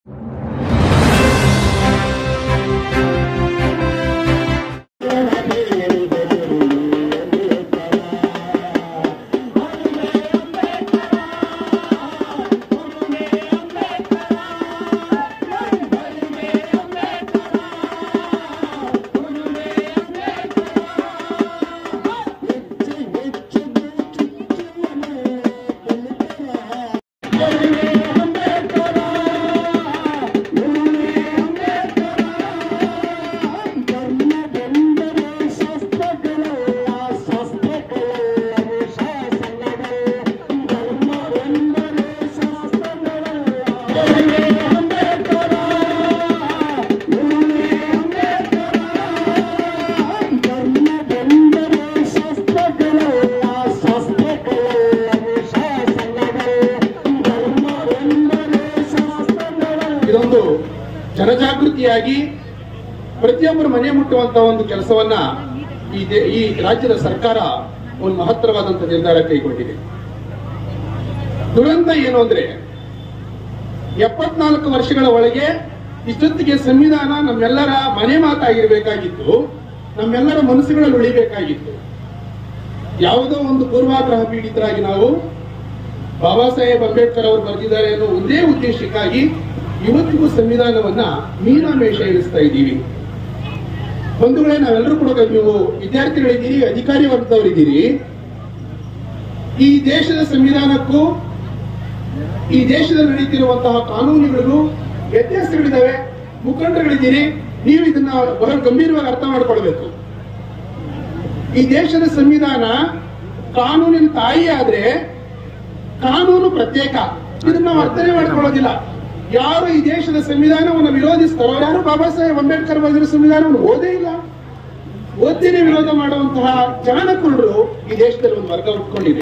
ಇದೊಂದು ಜನಜಾಗೃತಿಯಾಗಿ ಪ್ರತಿಯೊಬ್ಬರು ಮನೆ ಮುಟ್ಟುವಂತಹ ಒಂದು ಕೆಲಸವನ್ನ ಈ ರಾಜ್ಯದ ಸರ್ಕಾರ ಒಂದು ಮಹತ್ತರವಾದಂತಹ ನಿರ್ಧಾರ ಕೈಗೊಂಡಿದೆ. ದುರಂತ ಏನು ಅಂದ್ರೆ 74 ವರ್ಷಗಳ ಒಳಗೆ ಇಷ್ಟೊತ್ತಿಗೆ ಸಂವಿಧಾನ ನಮ್ಮೆಲ್ಲರ ಮನೆ ಮಾತಾಗಿರ್ಬೇಕಾಗಿತ್ತು, ನಮ್ಮೆಲ್ಲರ ಮನಸ್ಸುಗಳಲ್ಲಿ ಉಳಿಬೇಕಾಗಿತ್ತು. ಯಾವುದೋ ಒಂದು ಪೂರ್ವಾಗ್ರಹ ಪೀಡಿತರಾಗಿ ನಾವು ಬಾಬಾ ಸಾಹೇಬ್ ಅಂಬೇಡ್ಕರ್ ಅವರು ಬರೆದಿದ್ದಾರೆ ಅನ್ನೋ ಒಂದೇ ಉದ್ದೇಶಕ್ಕಾಗಿ ಇವತ್ತಿಗೂ ಸಂವಿಧಾನವನ್ನ ಮೀನಾಮೇಷ ಇಳಿಸ್ತಾ ಇದ್ದೀವಿ. ಬಂಧುಗಳೇ, ನಾವೆಲ್ಲರೂ ಕೂಡ, ನೀವು ವಿದ್ಯಾರ್ಥಿಗಳಿದ್ದೀರಿ, ಅಧಿಕಾರಿ ವರ್ಗದವರಿದ್ದೀರಿ. ಈ ದೇಶದ ಸಂವಿಧಾನಕ್ಕೂ ಈ ದೇಶದಲ್ಲಿ ನಡೀತಿರುವಂತಹ ಕಾನೂನುಗಳಿಗೂ ವ್ಯತ್ಯಾಸಗಳಿದ್ದಾವೆ. ಮುಖಂಡರುಗಳಿದ್ದೀರಿ, ನೀವು ಇದನ್ನ ಬಹಳ ಗಂಭೀರವಾಗಿ ಅರ್ಥ ಮಾಡ್ಕೊಳ್ಬೇಕು. ಈ ದೇಶದ ಸಂವಿಧಾನ ಕಾನೂನಿನ ತಾಯಿ ಆದ್ರೆ ಕಾನೂನು ಪ್ರತ್ಯೇಕ. ಇದನ್ನ ನಾವು ಅರ್ಥನೇ ಮಾಡ್ಕೊಳ್ಳೋದಿಲ್ಲ. ಯಾರು ಈ ದೇಶದ ಸಂವಿಧಾನವನ್ನು ವಿರೋಧಿಸ್ತಾರೋ ಯಾರು ಬಾಬಾ ಸಾಹೇಬ್ ಅಂಬೇಡ್ಕರ್ ಬರೆದಿರೋ ಸಂವಿಧಾನವನ್ನು ಓದೇ ಇಲ್ಲ, ಓದಿನೇ ವಿರೋಧ ಮಾಡುವಂತಹ ಜಾಣಕುರುಡರು ಈ ದೇಶದಲ್ಲಿ ಒಂದು ವರ್ಗ ಉಟ್ಕೊಂಡಿದೆ.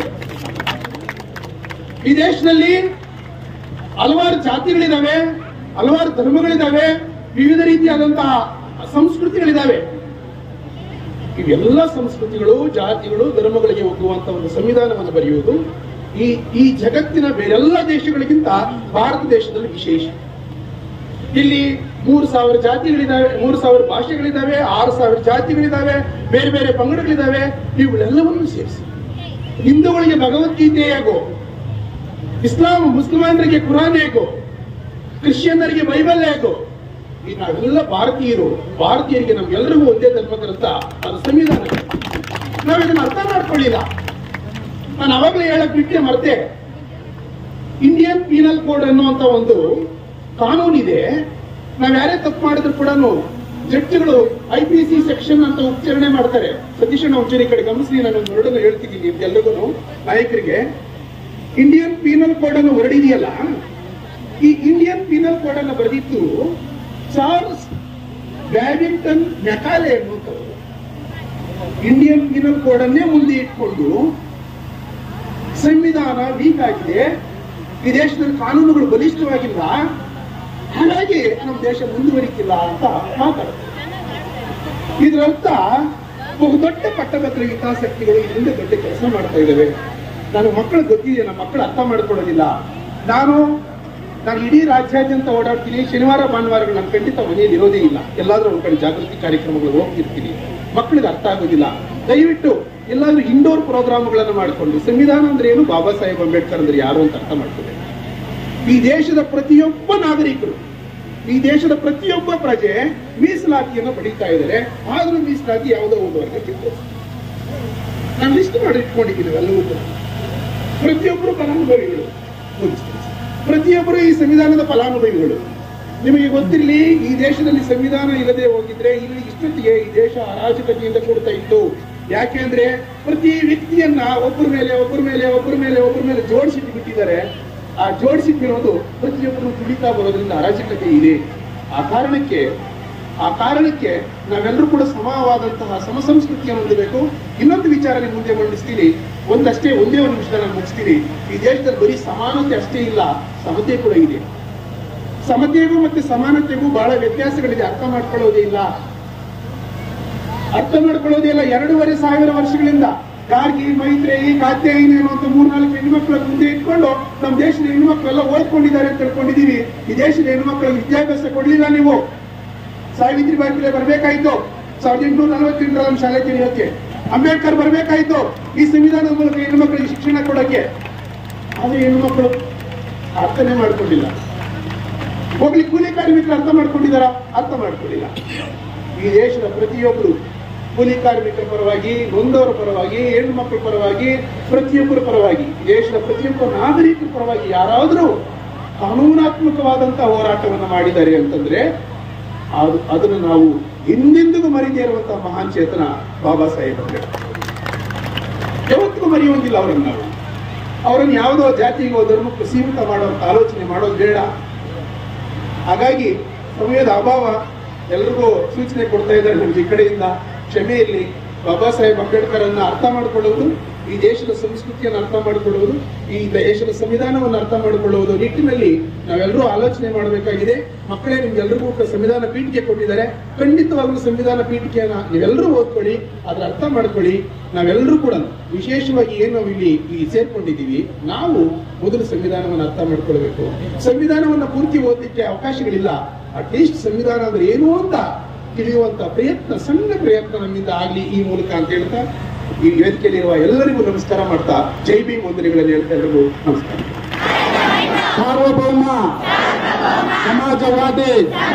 ಈ ದೇಶದಲ್ಲಿ ಹಲವಾರು ಜಾತಿಗಳಿದಾವೆ, ಹಲವಾರು ಧರ್ಮಗಳಿದಾವೆ, ವಿವಿಧ ರೀತಿಯಾದಂತಹ ಸಂಸ್ಕೃತಿಗಳಿದಾವೆ. ಇವೆಲ್ಲ ಸಂಸ್ಕೃತಿಗಳು, ಜಾತಿಗಳು, ಧರ್ಮಗಳಿಗೆ ಒಗ್ಗುವಂತಹ ಒಂದು ಸಂವಿಧಾನವನ್ನು ಬರೆಯುವುದು ಈ ಜಗತ್ತಿನ ಬೇರೆಲ್ಲ ದೇಶಗಳಿಗಿಂತ ಭಾರತ ದೇಶದಲ್ಲಿ ವಿಶೇಷ. ಇಲ್ಲಿ 3000 ಜಾತಿಗಳಿದಾವೆ, 3000 ಭಾಷೆಗಳಿದಾವೆ, 6000 ಜಾತಿಗಳಿದಾವೆ, ಬೇರೆ ಬೇರೆ ಪಂಗಡಗಳಿದಾವೆ. ಇವುಗಳೆಲ್ಲವನ್ನು ಸೇರಿಸಿ ಹಿಂದೂಗಳಿಗೆ ಭಗವದ್ಗೀತೆ ಹೇಗೋ, ಮುಸ್ಲಿಮರಿಗೆ ಕುರಾನ್ ಹೇಗೋ, ಕ್ರಿಶ್ಚಿಯನ್ನರಿಗೆ ಬೈಬಲ್ ಹೇಗೋ, ಈ ನಾವೆಲ್ಲ ಭಾರತೀಯರಿಗೆ ನಮ್ಗೆಲ್ಲರಿಗೂ ಒಂದೇ ಧರ್ಮ ಗ್ರಂಥ, ಅದು ಸಂವಿಧಾನ. ನಾವು ಇದನ್ನ ಅರ್ಥ ಮಾಡ್ಕೊಳ್ಳಿಲ್ಲ. ನಾನು ಅವಾಗಲೇ ಹೇಳಕ್ ಬಿಟ್ಟೆ ಮರ್ತೆ. ಇಂಡಿಯನ್ ಪೀನಲ್ ಕೋಡ್ ಅನ್ನುವಂತ ಒಂದು ಕಾನೂನಿದೆ. ನಾವ್ ಯಾರೇ ತಪ್ಪು ಮಾಡಿದ್ರು ಕೂಡ ಜಡ್ಜ್ಗಳು IPC ಸೆಕ್ಷನ್ ಅಂತ ಉಚ್ಚಾರಣೆ ಮಾಡ್ತಾರೆ. ಸತೀಶಣ್ಣ ಉಚ್ಚರಿ ಕಡೆ ಗಮನಿಸಿ, ನಾನು ಒಂದು ವರ್ಡನ್ನು ಹೇಳ್ತಿದ್ದೀನಿ ಎಲ್ರಿಗೂ, ನಾಯಕರಿಗೆ. ಇಂಡಿಯನ್ ಪೀನಲ್ ಕೋಡ್ ಅನ್ನು ಹೊರಡಿದೆಯಲ್ಲ, ಈ ಇಂಡಿಯನ್ ಪೀನಲ್ ಕೋಡ್ ಅನ್ನು ಬರೆದಿತ್ತು ಚಾರ್ಲ್ಸ್ ಬ್ಯಾಬಿಂಗ್ಟನ್ ಮೆಕಾಲೆ ಅನ್ನುವಂಥವ್ರು. ಇಂಡಿಯನ್ ಪೀನಲ್ ಕೋಡ್ ಅನ್ನೇ ಮುಂದೆ ಇಟ್ಕೊಂಡು ಸಂವಿಧಾನ ವೀಕ್ ಆಗಿದೆ, ಈ ದೇಶದಲ್ಲಿ ಕಾನೂನುಗಳು ಬಲಿಷ್ಠವಾಗಿಲ್ಲ, ಹಾಗಾಗಿ ನಮ್ಮ ದೇಶ ಮುಂದುವರಿತಿಲ್ಲ ಅಂತ ಮಾತಾಡ್ತಾರೆ. ಇದರರ್ಥ ಬಹುದೊಡ್ಡ ಪಟ್ಟಭದ್ರ ಹಿತಾಸಕ್ತಿಗಳು ಇದರಿಂದ ದೊಡ್ಡ ಕೆಲಸ ಮಾಡ್ತಾ ಇದ್ದಾವೆ. ನಾನು ಮಕ್ಕಳು ಗೊತ್ತಿದೆ, ನಮ್ಮ ಮಕ್ಕಳು ಅರ್ಥ ಮಾಡ್ಕೊಳ್ಳೋದಿಲ್ಲ. ನಾನು ಇಡೀ ರಾಜ್ಯಾದ್ಯಂತ ಓಡಾಡ್ತೀನಿ. ಶನಿವಾರ ಭಾನುವಾರಗಳು ನಾನು ಖಂಡಿತ ಮನೆಯಲ್ಲಿ ಇರೋದೇ ಇಲ್ಲ, ಎಲ್ಲಾದ್ರೂ ಒಂದ್ ಕಡೆ ಜಾಗೃತಿ ಕಾರ್ಯಕ್ರಮಗಳು ಹೋಗ್ತಿರ್ತೀನಿ. ಮಕ್ಕಳಿಗೆ ಅರ್ಥ ಆಗೋದಿಲ್ಲ. ದಯವಿಟ್ಟು ಎಲ್ಲಾದ್ರೂ ಇಂಡೋರ್ ಪ್ರೋಗ್ರಾಮ್ಗಳನ್ನು ಮಾಡಿಕೊಂಡು ಸಂವಿಧಾನ ಅಂದ್ರೆ ಏನು, ಬಾಬಾ ಸಾಹೇಬ್ ಅಂಬೇಡ್ಕರ್ ಅಂದ್ರೆ ಯಾರು ಅಂತ ಅರ್ಥ ಮಾಡ್ತಾರೆ. ಈ ದೇಶದ ಪ್ರತಿಯೊಬ್ಬ ನಾಗರಿಕರು, ಈ ದೇಶದ ಪ್ರತಿಯೊಬ್ಬ ಪ್ರಜೆ ಮೀಸಲಾತಿಯನ್ನು ಪಡೀತಾ ಇದ್ದಾರೆ. ಆದ್ರೂ ಮೀಸಲಾತಿ ಯಾವುದೋ ಒಂದು ವರ್ಗಕ್ಕಿತ್ತು. ನಾನು ಲಿಸ್ಟ್ ಮಾಡಿ ಇಟ್ಕೊಂಡಿದ್ದೀನಿ ಎಲ್ಲವೂ ಕೂಡ. ಪ್ರತಿಯೊಬ್ಬರು ಫಲಾನುಭವಿಗಳು, ಪ್ರತಿಯೊಬ್ಬರು ಈ ಸಂವಿಧಾನದ ಫಲಾನುಭವಿಗಳು. ನಿಮಗೆ ಗೊತ್ತಿರಲಿ, ಈ ದೇಶದಲ್ಲಿ ಸಂವಿಧಾನ ಇಲ್ಲದೆ ಹೋಗಿದ್ರೆ ಇಲ್ಲಿ ಇಷ್ಟೊತ್ತಿಗೆ ಈ ದೇಶ ಅರಾಜಕತೆಯಿಂದ ಕೂಡ್ತಾ ಇತ್ತು. ಯಾಕೆಂದ್ರೆ ಪ್ರತಿ ವ್ಯಕ್ತಿಯನ್ನ ಒಬ್ಬರ ಮೇಲೆ ಜೋಡಿಸಿಟ್ಟು ಬಿಟ್ಟಿದ್ದಾರೆ. ಆ ಜೋಡಿಸಿಟ್ಟಿರೋದು ಪ್ರತಿಯೊಬ್ಬರು ತುಳಿತಾ ಬರೋದ್ರಿಂದ ಅರಾಜಕತೆ ಇದೆ. ಆ ಕಾರಣಕ್ಕೆ ನಾವೆಲ್ಲರೂ ಕೂಡ ಸಮವಾದಂತಹ ಸಮಸಂಸ್ಕೃತಿಯನ್ನು ಹೊಂದಬೇಕು. ಇನ್ನೊಂದು ವಿಚಾರ ಮುಂದೆ ಮಂಡಿಸ್ತೀನಿ, ಒಂದೇ ಒಂದು ನಿಮಿಷದಲ್ಲಿ ಮುಗಿಸ್ತೀನಿ. ಈ ದೇಶದಲ್ಲಿ ಬರೀ ಸಮಾನತೆ ಅಷ್ಟೇ ಇಲ್ಲ, ಸಮತೆ ಕೂಡ ಇದೆ. ಸಮತೆಗೂ ಮತ್ತೆ ಸಮಾನತೆಗೂ ಬಹಳ ವ್ಯತ್ಯಾಸಗಳಿದೆ. ಅರ್ಥ ಮಾಡ್ಕೊಳ್ಳೋದೇ ಇಲ್ಲ. 2500 ವರ್ಷಗಳಿಂದ ಗಾರ್ಗಿ, ಮೈತ್ರೇಯಿ, ಕಾತ್ಯಾಯಿನಿ ಅನ್ನುವಂಥ 3-4 ಹೆಣ್ಮಕ್ಳ ಮುಂದೆ ಇಟ್ಕೊಂಡು ನಮ್ಮ ದೇಶದ ಹೆಣ್ಮಕ್ಳೆಲ್ಲ ಓದ್ಕೊಂಡಿದ್ದಾರೆ ಅಂತ ತಿಳ್ಕೊಂಡಿದೀವಿ. ಈ ದೇಶದ ಹೆಣ್ಮಕ್ಳಿಗೆ ವಿದ್ಯಾಭ್ಯಾಸ ಕೊಡ್ಲಿಲ್ಲ ನೀವು. ಸಾವಿತ್ರಿಬಾಯಿ ಫುಲೆ ಬರ್ಬೇಕಾಯ್ತು 1848 ನಮ್ಮ ಶಾಲೆ ತೆರೆಯೋಕೆ. ಅಂಬೇಡ್ಕರ್ ಬರ್ಬೇಕಾಯ್ತು ಈ ಸಂವಿಧಾನದ ಮೂಲಕ ಹೆಣ್ಮಕ್ಳಿಗೆ ಶಿಕ್ಷಣ ಕೊಡಕ್ಕೆ. ಆದ್ರೆ ಹೆಣ್ಮಕ್ಳು ಅರ್ಥನೇ ಮಾಡ್ಕೊಂಡಿಲ್ಲ. ಹೋಗ್ಲಿ ಕೂಲಿ ಕಾರ್ಮಿಕರು ಅರ್ಥ ಮಾಡ್ಕೊಂಡಿದಾರ? ಅರ್ಥ ಮಾಡ್ಕೊಂಡಿಲ್ಲ. ಈ ದೇಶದ ಪ್ರತಿಯೊಬ್ಬರು ಕೂಲಿ ಕಾರ್ಮಿಕರ ಪರವಾಗಿ, ನೊಂದವರ ಪರವಾಗಿ, ಹೆಣ್ಣು ಮಕ್ಕಳ ಪರವಾಗಿ, ಪ್ರತಿಯೊಬ್ಬರ ಪರವಾಗಿ, ದೇಶದ ಪ್ರತಿಯೊಬ್ಬ ನಾಗರಿಕರ ಪರವಾಗಿ ಯಾರಾದರೂ ಕಾನೂನಾತ್ಮಕವಾದಂತಹ ಹೋರಾಟವನ್ನು ಮಾಡಿದ್ದಾರೆ ಅಂತಂದ್ರೆ ಅದನ್ನು ನಾವು ಹಿಂದೆಂದಿಗೂ ಮರೀದೇ ಇರುವಂತಹ ಮಹಾನ್ ಚೇತನ ಬಾಬಾ ಸಾಹೇಬ್ ಅಂಬೇಡ್ಕರ್. ಯಾವತ್ತಿಗೂ ಮರೆಯುವಂತಿಲ್ಲ ಅವರನ್ನು ನಾವು. ಅವರನ್ನು ಯಾವುದೋ ಜಾತಿಗೋ ಧರ್ಮಕ್ಕೂ ಸೀಮಿತ ಮಾಡುವಂತ ಆಲೋಚನೆ ಮಾಡೋದು ಬೇಡ. ಹಾಗಾಗಿ ಸಮಯದ ಅಭಾವ, ಎಲ್ರಿಗೂ ಸೂಚನೆ ಕೊಡ್ತಾ ಇದ್ದಾರೆ ನಮ್ಗೆ ಈ ಕಡೆಯಿಂದ, ಕ್ಷಮೆ ಇರಲಿ. ಬಾಬಾ ಸಾಹೇಬ್ ಅಂಬೇಡ್ಕರ್ ಅನ್ನ ಅರ್ಥ ಮಾಡಿಕೊಳ್ಳುವುದು, ಈ ದೇಶದ ಸಂಸ್ಕೃತಿಯನ್ನು ಅರ್ಥ ಮಾಡಿಕೊಳ್ಳುವುದು, ಈ ದೇಶದ ಸಂವಿಧಾನವನ್ನು ಅರ್ಥ ಮಾಡಿಕೊಳ್ಳುವುದು ನಿಟ್ಟಿನಲ್ಲಿ ನಾವೆಲ್ಲರೂ ಆಲೋಚನೆ ಮಾಡಬೇಕಾಗಿದೆ. ಮಕ್ಕಳೇ, ನಿಮ್ಗೆಲ್ರಿಗೂ ಸಂವಿಧಾನ ಪೀಠಿಕೆ ಕೊಟ್ಟಿದ್ದಾರೆ. ಖಂಡಿತವಾಗ್ಲೂ ಸಂವಿಧಾನ ಪೀಠಿಕೆಯನ್ನ ನೀವೆಲ್ಲರೂ ಓದ್ಕೊಳ್ಳಿ, ಅದ್ರ ಅರ್ಥ ಮಾಡ್ಕೊಳ್ಳಿ. ನಾವೆಲ್ಲರೂ ಕೂಡ ವಿಶೇಷವಾಗಿ ಏನು ಇಲ್ಲಿ ಸೇರ್ಕೊಂಡಿದ್ದೀವಿ, ನಾವು ಮೊದಲು ಸಂವಿಧಾನವನ್ನು ಅರ್ಥ ಮಾಡ್ಕೊಳ್ಬೇಕು. ಸಂವಿಧಾನವನ್ನ ಪೂರ್ತಿ ಓದಲಿಕ್ಕೆ ಅವಕಾಶಗಳಿಲ್ಲ. ಅಟ್ಲೀಸ್ಟ್ ಸಂವಿಧಾನ ಅಂದ್ರೆ ಏನು ಅಂತ ತಿಳಿಯುವಂತ ಪ್ರಯತ್ನ, ಸಣ್ಣ ಪ್ರಯತ್ನ ನಮ್ಮಿಂದ ಆಗ್ಲಿ ಈ ಮೂಲಕ ಅಂತ ಹೇಳ್ತಾ ಈ ವೇದಿಕೆಯಲ್ಲಿರುವ ಎಲ್ಲರಿಗೂ ನಮಸ್ಕಾರ ಮಾಡ್ತಾ ಜೈ ಭೀಮ್ ವಂದನೆಗಳನ್ನು ಹೇಳ್ತಾ ಎಲ್ಲರಿಗೂ ನಮಸ್ಕಾರ. ಸಾರ್ವಭೌಮ ಸಮಾಜವಾದಿ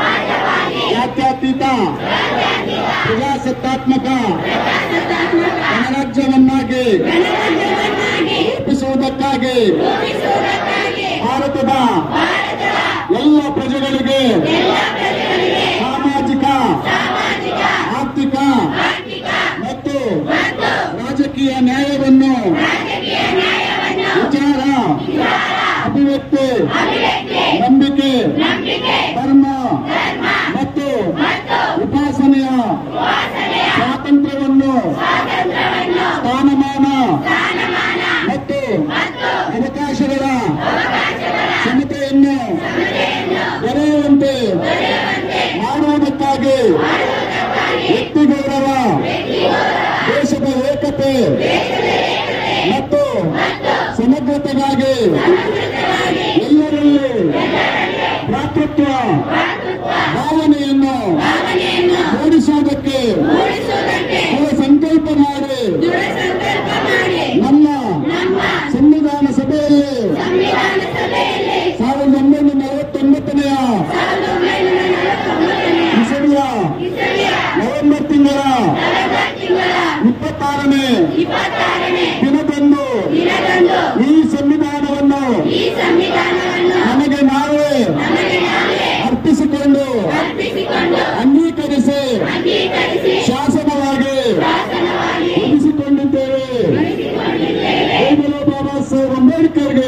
ಜಾತ್ಯತೀತ ಪ್ರಜಾಸತ್ತಾತ್ಮಕ ಗಣರಾಜ್ಯವನ್ನಾಗಿ ರೂಪಿಸುವುದಕ್ಕಾಗಿ ಭಾರತದ ಎಲ್ಲ ಪ್ರಜೆಗಳಿಗೆ ಸಾಮಾಜಿಕ, ಆರ್ಥಿಕ ಮತ್ತು ರಾಜಕೀಯ ನ್ಯಾಯವನ್ನು ವಿಚಾರ, ಅಭಿವ್ಯಕ್ತಿ, ನಂಬಿಕೆ, ಧರ್ಮ ಮತ್ತು ಉಪಾಸನೆಯ ಸ್ವಾತಂತ್ರ್ಯವನ್ನು, ಸ್ಥಾನಮಾನ ಮತ್ತು ಅವಕಾಶಗಳ ಸಮತೆಯನ್ನು ದೊರೆಯುವಂತೆ ಮಾಡುವುದಕ್ಕಾಗಿ ವ್ಯಕ್ತಿ ಗೌರವ, ದೇಶದ ಏಕತೆ ಮತ್ತು ಸಮಗ್ರತೆಗಾಗಿ ಎಲ್ಲರಲ್ಲಿ ಭ್ರಾತೃತ್ವ ಭಾವನೆಯನ್ನು ಮೂಡಿಸುವುದಕ್ಕೆ ದೃಢ ಸಂಕಲ್ಪ ಮಾಡಿ ನಮ್ಮ ಸಂವಿಧಾನ ಸಭೆಯಲ್ಲಿ 1949ನೇ ಇಸವಿಯ ನವೆಂಬರ್ ತಿಂಗಳ 26ನೇ ದಿನದಂದು ಈ ಸಂವಿಧಾನವನ್ನು ನಮಗೆ ನಾವೇ ಅರ್ಪಿಸಿಕೊಂಡು ಅಂಗೀಕರಿಸಿ ಶಾಸನವಾಗಿ ಉಳಿಸಿಕೊಂಡಿದ್ದೇವೆ. ಬಾಬಾ ಸಾಹೇಬ್ ಅಂಬೇಡ್ಕರ್ಗೆ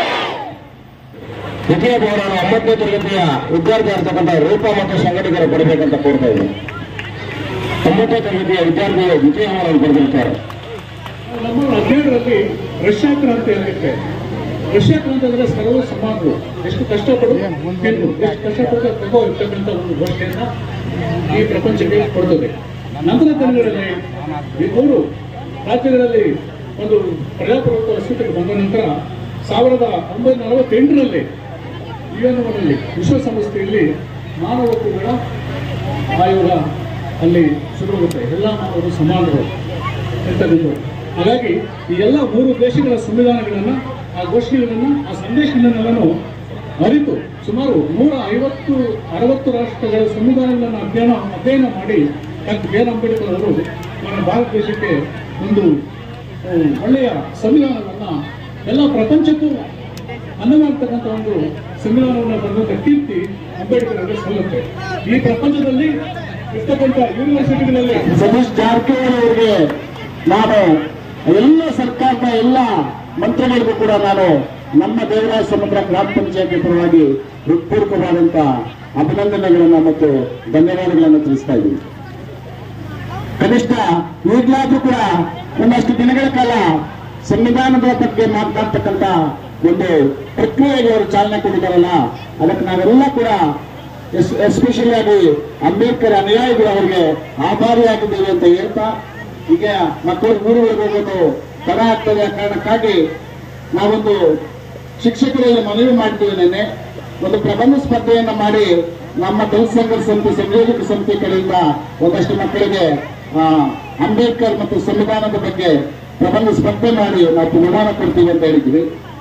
ದ್ವಿತೀಯ ಬಹುಮಾನ 9ನೇ ತರಗತಿಯ ವಿದ್ಯಾರ್ಥಿ ಇರತಕ್ಕಂಥ ರೂಪ ಮತ್ತು ಸಂಘಟಕರು ಕೊಡಬೇಕಂತ ಕೋರ್ತಾ ಇದೆ. 9ನೇ ತರಗತಿಯ ವಿದ್ಯಾರ್ಥಿಗಳು ದ್ವಿತೀಯ ಬಹುಮಾನ ಪಡೆದಿರ್ತಾರೆ. ನಮ್ಮ 17ರಲ್ಲಿ ರಷ್ಯಾ ಕ್ರಾಂತಿ ಆಗುತ್ತೆ. ರಷ್ಯಾ ಕ್ರಾಂತಿ ಅಂದ್ರೆ ಸರ್ವ ಸಮಾಜರು ಎಷ್ಟು ಕಷ್ಟಪಟ್ಟು ತಗೋ ಇರ್ತಕ್ಕಂಥ ಒಂದು ಘೋಷಣೆಯನ್ನ ಈ ಪ್ರಪಂಚಕ್ಕೆ ಕೊಡ್ತದೆ. ನಂತರ ದಿನಗಳಲ್ಲಿ ಈ 3 ರಾಜ್ಯಗಳಲ್ಲಿ ಒಂದು ಪ್ರಜಾಪ್ರಭುತ್ವ ಅಸ್ತಿತ್ವಕ್ಕೆ ಬಂದ ನಂತರ 1948ರಲ್ಲಿ ಯುಎನ್ನಲ್ಲಿ ವಿಶ್ವಸಂಸ್ಥೆಯಲ್ಲಿ ಮಾನವ ಹಕ್ಕುಗಳ ಆಯೋಗ ಅಲ್ಲಿ ಶುರುವಾಗುತ್ತೆ. ಎಲ್ಲ ಮಾನವರು ಸಮಾನರು ಎಂತದ್ದು. ಹಾಗಾಗಿ ಈ ಎಲ್ಲ 3 ದೇಶಗಳ ಸಂವಿಧಾನಗಳನ್ನ, ಆ ಘೋಷಣೆಗಳನ್ನ, ಆ ಸಂದೇಶಗಳನ್ನೆಲ್ಲನೂ ಅರಿತು ಸುಮಾರು 150-60 ರಾಷ್ಟ್ರಗಳ ಸಂವಿಧಾನಗಳನ್ನು ಅಧ್ಯಯನ ಮಾಡಿ ಡಾಕ್ಟರ್ ಬಿ ಆರ್ ಅಂಬೇಡ್ಕರ್ ಅವರು ನಮ್ಮ ಭಾರತ ದೇಶಕ್ಕೆ ಒಂದು ಒಳ್ಳೆಯ ಸಂವಿಧಾನವನ್ನ ಎಲ್ಲ ಪ್ರಪಂಚಕ್ಕೂ ಅನ್ನವಾಗ್ತಕ್ಕಂಥ ಒಂದು ಸಂವಿಧಾನವನ್ನು ಬರೆದಂಥ ಕೀರ್ತಿ ಅಂಬೇಡ್ಕರ್ ಅವರಿಗೆ ಸಲ್ಲುತ್ತೆ. ಈ ಪ್ರಪಂಚದಲ್ಲಿ ಇರ್ತಕ್ಕಂಥ ಯೂನಿವರ್ಸಿಟಿಗಳಲ್ಲಿ ಸತೀಶ್ ಜಾರಕಿಹೊಳಿ ಅವರಿಗೆ ನಾನು ಎಲ್ಲ ಸರ್ಕಾರದ ಎಲ್ಲ ಮಂತ್ರಿಗಳಿಗೂ ಕೂಡ ನಾನು ನಮ್ಮ ದೇವರಾಜ ಸಮುದ್ರ ಗ್ರಾಮ ಪಂಚಾಯತಿ ಪರವಾಗಿ ಹೃತ್ಪೂರ್ವಕವಾದಂತ ಅಭಿನಂದನೆಗಳನ್ನ ಮತ್ತು ಧನ್ಯವಾದಗಳನ್ನು ತಿಳಿಸ್ತಾ ಇದ್ದೀನಿ. ಕನಿಷ್ಠ ಈಗಲಾದ್ರೂ ಕೂಡ ಒಂದಷ್ಟು ದಿನಗಳ ಕಾಲ ಸಂವಿಧಾನದ ಬಗ್ಗೆ ಮಾತನಾಡ್ತಕ್ಕಂಥ ಒಂದು ಪ್ರಕ್ರಿಯೆಗೆ ಅವರು ಚಾಲನೆ ಕೊಟ್ಟಿದ್ದಾರಲ್ಲ, ಅದಕ್ಕೆ ನಾವೆಲ್ಲ ಕೂಡ ಎಸ್ಪೆಷಲಿ ಆಗಿ ಅಂಬೇಡ್ಕರ್ ಅನುಯಾಯಿಗಳು ಅವರಿಗೆ ಆಭಾರಿಯಾಗಿದ್ದೇವೆ ಅಂತ ಹೇಳ್ತಾ ಈಗ ಮಕ್ಕಳು ಊರುಗಳಿಗೆ ಹೋಗೋದು ತಡ ಆಗ್ತದೆ ಆ ಕಾರಣಕ್ಕಾಗಿ ನಾವೊಂದು ಶಿಕ್ಷಕರಲ್ಲಿ ಮನವಿ ಮಾಡ್ತೀವಿ. ನಿನ್ನೆ ಒಂದು ಪ್ರಬಂಧ ಸ್ಪರ್ಧೆಯನ್ನ ಮಾಡಿ ನಮ್ಮ ದಲಿತ ಸಂಘರ್ಷ ಸಮಿತಿ ಸಂಯೋಜಕ ಸಮಿತಿ ಕಡೆಯಿಂದ ಒಂದಷ್ಟು ಮಕ್ಕಳಿಗೆ ಅಂಬೇಡ್ಕರ್ ಮತ್ತು ಸಂವಿಧಾನದ ಬಗ್ಗೆ ಪ್ರಬಂಧ ಸ್ಪರ್ಧೆ ಮಾಡಿ ನಾವು ಬಹುಮಾನ ಕೊಡ್ತೀವಿ ಅಂತ ಹೇಳಿದ್ವಿ.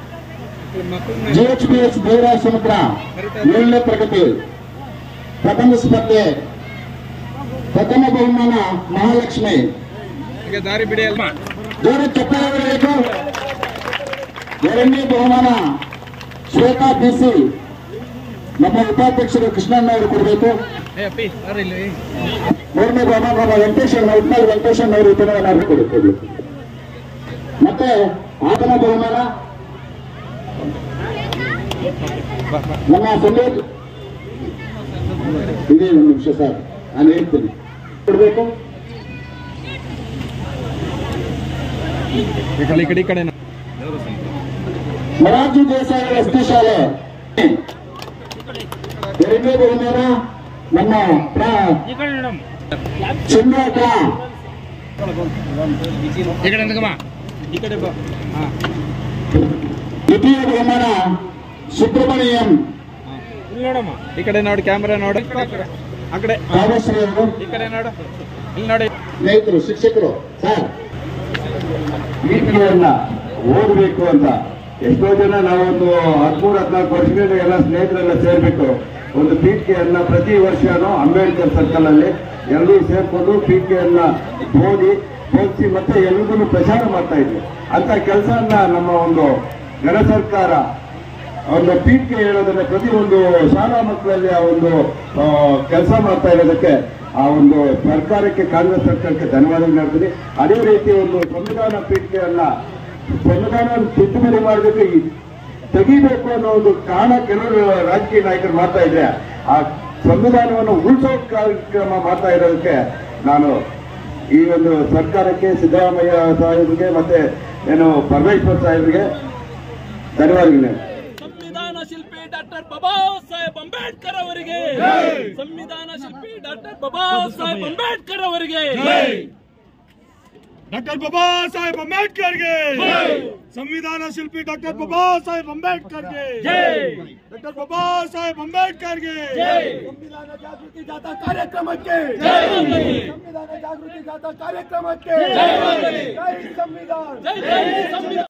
GHPS ದೇವರಾಯ ಸಮುದ್ರ 7ನೇ ತರಗತಿ ಪ್ರಬಂಧ ಸ್ಪರ್ಧೆ ಪ್ರಥಮ ಬಹುಮಾನ ಮಹಾಲಕ್ಷ್ಮಿ. ಜೋರ ಚಪ್ಪಾಳೆ ಬರಬೇಕು. 2ನೇ ಬಹುಮಾನ ಶ್ವೇತಾ BC ನಮ್ಮ ಉಪಾಧ್ಯಕ್ಷರು ಕೃಷ್ಣಣ್ಣ ಅವರು ಕೊಡಬೇಕು. 3ನೇ ಬಹುಮಾನ ಉತ್ಮಲ್ ವೆಂಕಟೇಶನ್ ಅವರು ಇದನ್ನು ಕೊಡಬೇಕು. ಮತ್ತೆ 5ನೇ ಬಹುಮಾನ ನಮ್ಮ ಸಂದೇಶ್ ಇದೇ ಒಂದು ನಿಮಿಷ ಸರ್ ನಾನು ಹೇಳ್ತೀನಿ ಕೊಡಬೇಕು. ಮೊರಾರ್ಜಿ ದೇಸಾಯಿ ವಸತಿ ಶಾಲೆ 2ನೇ ಬಹುಮಾನ ನಮ್ಮ ಚಂದ್ರಕ. ದ್ವಿತೀಯ ಬಹುಮಾನ ಸುಬ್ರಹ್ಮಣ್ಯಂ. ಈ ಕಡೆ ನೋಡಿ, ಕ್ಯಾಮೆರಾ ನೋಡಿ, ಆ ಕಡೆ ಈ ಕಡೆ ನೋಡು, ಇಲ್ಲಿ ನೋಡಿ. ಸ್ನೇಹಿತರು ಶಿಕ್ಷಕರು ಸರ್ ನೀತಿಗಳನ್ನ ಓದಬೇಕು ಅಂತ ಎಷ್ಟೋ ಜನ ನಾವೊಂದು 13-14 ವರ್ಷದಿಂದ ಎಲ್ಲ ಸ್ನೇಹಿತರೆಲ್ಲ ಸೇರ್ಬಿಟ್ಟು ಒಂದು ಪೀಠಿಕೆಯನ್ನ ಪ್ರತಿ ವರ್ಷನೂ ಅಂಬೇಡ್ಕರ್ ಸರ್ಕಲ್ ಅಲ್ಲಿ ಎಲ್ಲರೂ ಸೇರ್ಕೊಂಡು ಪೀಠಿಕೆಯನ್ನ ಬೋಧಿಸಿ ಮತ್ತೆ ಎಲ್ಲರಿಗೂ ಪ್ರಚಾರ ಮಾಡ್ತಾ ಇದ್ವಿ. ಅಂತ ಕೆಲಸವನ್ನ ನಮ್ಮ ಒಂದು ಗಣ ಸರ್ಕಾರ ಒಂದು ಪೀಠಿಕೆ ಹೇಳೋದನ್ನ ಪ್ರತಿ ಒಂದು ಶಾಲಾ ಮಕ್ಕಳಲ್ಲಿ ಆ ಒಂದು ಕೆಲಸ ಮಾಡ್ತಾ ಇರೋದಕ್ಕೆ ಆ ಒಂದು ಸರ್ಕಾರಕ್ಕೆ, ಕಾಂಗ್ರೆಸ್ ಸರ್ಕಾರಕ್ಕೆ ಧನ್ಯವಾದಗಳು ಹೇಳ್ತೀನಿ. ಅದೇ ರೀತಿ ಒಂದು ಸಂವಿಧಾನ ಪೀಠಿಕೆಯನ್ನ ಸಂವಿಧಾನ ತಿದ್ದುಪಡಿ ಮಾಡಬೇಕು, ತೆಗಿಬೇಕು ಅನ್ನೋ ಒಂದು ಕಾರಣ ಕೆಲವರು ರಾಜಕೀಯ ನಾಯಕರು ಮಾಡ್ತಾ ಇದ್ರೆ ಆ ಸಂವಿಧಾನವನ್ನು ಉಳಿಸೋ ಕಾರ್ಯಕ್ರಮ ಮಾಡ್ತಾ ಇರೋದಕ್ಕೆ ನಾನು ಈ ಒಂದು ಸರ್ಕಾರಕ್ಕೆ, ಸಿದ್ದರಾಮಯ್ಯ ಸಾಹೇಬ್ರಿಗೆ ಮತ್ತೆ ಏನು ಪರಮೇಶ್ವರ್ ಸಾಹೇಬ್ರಿಗೆ ಧನ್ಯವಾದಗಳು. ಸಂವಿಧಾನ ಶಿಲ್ಪಿ ಡಾಕ್ಟರ್ ಬಾಬಾ ಸಾಹೇಬ್ ಅಂಬೇಡ್ಕರ್ ಅವರಿಗೆ, ಸಂವಿಧಾನ ಶಿಲ್ಪಿ ಡಾಕ್ಟರ್ ಬಾಬಾ ಸಾಹೇಬ್ ಅಂಬೇಡ್ಕರ್ ಅವರಿಗೆ, ಡಾಕ್ಟರ್ ಬಾಬಾ ಸಾಹೇಬ್ ಅಂಬೇಡ್ಕರ್ಗೆ, ಸಂವಿಧಾನ ಶಿಲ್ಪಿ ಡಾಕ್ಟರ್ ಬಾಬಾ ಸಾಹೇಬ್ ಅಂಬೇಡ್ಕರ್ಗೆ, ಡಾಕ್ಟರ್ ಬಾಬಾ ಸಾಹೇಬ್ ಅಂಬೇಡ್ಕರ್ಗೆ, ಸಂವಿಧಾನ ಜಾಗೃತಿ ಜಾಥಾ ಕಾರ್ಯಕ್ರಮಕ್ಕೆ, ಸಂವಿಧಾನ ಜಾಗೃತಿ ಜಾಥಾ ಕಾರ್ಯಕ್ರಮಕ್ಕೆ, ಜೈ ಸಂವಿಧಾನ.